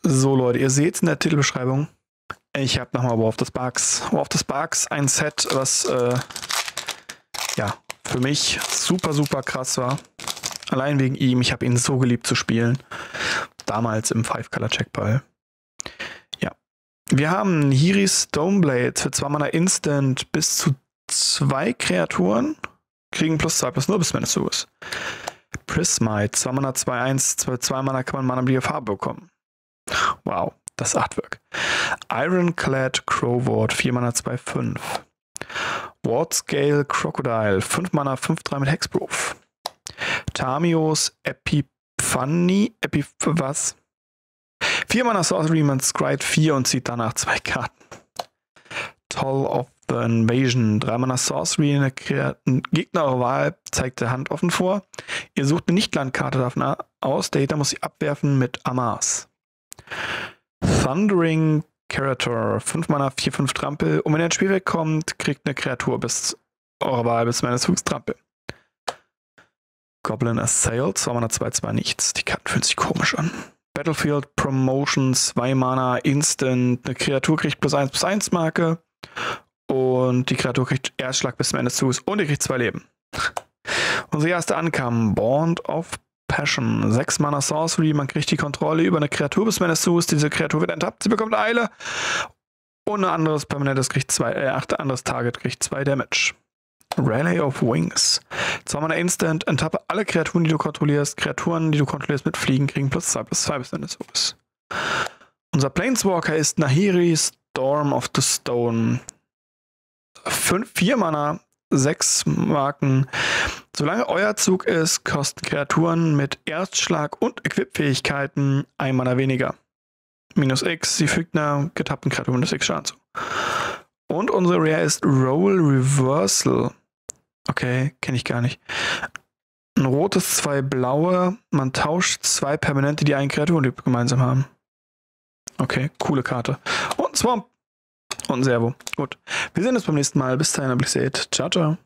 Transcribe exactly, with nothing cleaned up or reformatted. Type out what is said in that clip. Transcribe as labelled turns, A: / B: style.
A: So Leute, ihr seht es in der Titelbeschreibung. Ich habe nochmal War of the Sparks. War of the Sparks, ein Set, was äh, ja für mich super, super krass war. Allein wegen ihm. Ich habe ihn so geliebt zu spielen. Damals im Five-Color-Checkball. Ja. Wir haben Nahiri's Stoneblade für zwei Mana Instant bis zu zwei Kreaturen. Kriegen plus zwei plus null bis wenn es so ist. Prismite, zwei Mana zwei eins, zwei Mana kann man Mana Farbe bekommen. Wow, das Artwork. Ironclad Crowward, vier Mana zwei fünf. Wardscale Crocodile, fünf Mana fünf drei mit Hexproof. Tamios Epiphany, Epiph was? vier Mana Sorcery, man scryt vier und zieht danach zwei Karten. Toll of the Invasion, drei Mana Sorcery, eine Gegner eurer Wahl zeigt der Hand offen vor. Ihr sucht eine Nicht-Landkarte davon aus, der Hater muss sie abwerfen mit Amas. Thundering Kerator, fünf Mana, vier fünf Trampel. Und wenn er ins Spiel wegkommt, kriegt eine Kreatur bis eurer Wahl bis meines Zugs Trampel. Goblin Assault, zwei Mana, zwei zwei nichts. Die Karten fühlen sich komisch an. Battlefield Promotion, zwei Mana, Instant. Eine Kreatur kriegt plus eins plus eins Marke. Und die Kreatur kriegt Erstschlag bis zum Ende des Zuges. Und ihr kriegt zwei Leben. Unsere erste ankam, Bond of Passion, sechs Mana Sorcery, man kriegt die Kontrolle über eine Kreatur bis wenn es so ist. Diese Kreatur wird enttappt, sie bekommt Eile. Und ein anderes permanentes kriegt zwei, äh, acht anderes Target kriegt zwei Damage. Rally of Wings. zwei Mana Instant, enttappe alle Kreaturen, die du kontrollierst. Kreaturen, die du kontrollierst mit Fliegen, kriegen plus zwei plus zwei bis wenn es so ist. Unser Planeswalker ist Nahiri's Storm of the Stone. vier Mana, sechs Marken. Solange euer Zug ist, kosten Kreaturen mit Erstschlag und Equip-Fähigkeiten ein Mana weniger. Minus X, sie fügt einer getappten Kreatur minus X Schaden zu. Und unsere Rare ist Roll Reversal. Okay, kenne ich gar nicht. Ein rotes, zwei blaue. Man tauscht zwei Permanente, die einen Kreaturentyp gemeinsam haben. Okay, coole Karte. Und ein Swamp. Und ein Servo. Gut. Wir sehen uns beim nächsten Mal. Bis dahin, bis seht. Ciao, ciao.